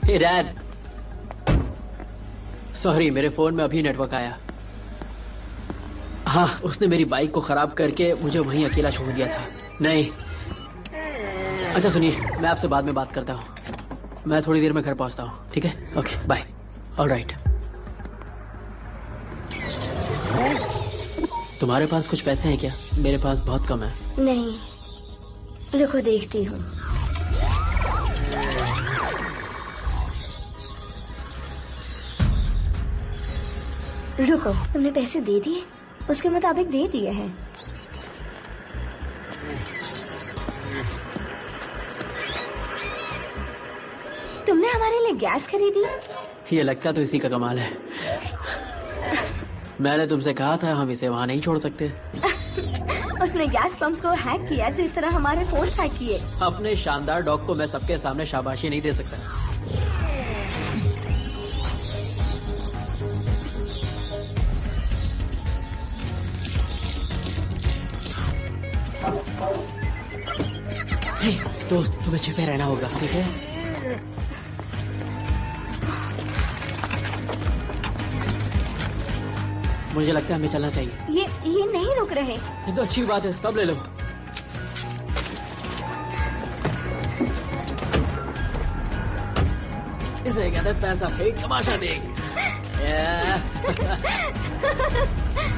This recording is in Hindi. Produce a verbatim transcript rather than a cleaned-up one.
हे डैड, सॉरी मेरे फोन में अभी नेटवर्क आया। हाँ, उसने मेरी बाइक को खराब करके मुझे वहीं अकेला छोड़ दिया था। नहीं, अच्छा सुनिए, मैं आपसे बाद में बात करता हूँ। मैं थोड़ी देर में घर पहुंचता हूँ, ठीक है? Okay bye. All right. तुम्हारे पास कुछ पैसे हैं क्या? मेरे पास बहुत कम है। नहीं, रुको देखती हूँ। रुको, तुमने पैसे दे दिए? उसके मुताबिक दे दिए हैं। तुमने हमारे लिए गैस खरीदी? ये लगता तो इसी का कमाल है। मैंने तुमसे कहा था हम इसे वहाँ नहीं छोड़ सकते। उसने गैस पंप्स को हैक किया जिस तरह हमारे फोन हैक किए। अपने शानदार डॉग को मैं सबके सामने शाबाशी नहीं दे सकता। हे, दोस्त, तुम्हें छिपे रहना होगा, ठीक है? मुझे लगता है हमें चलना चाहिए। ये ये नहीं रुक रहे। ये तो अच्छी बात है, सब ले लो। इसे कहते हैं पैसा फेंक तमाशा देख।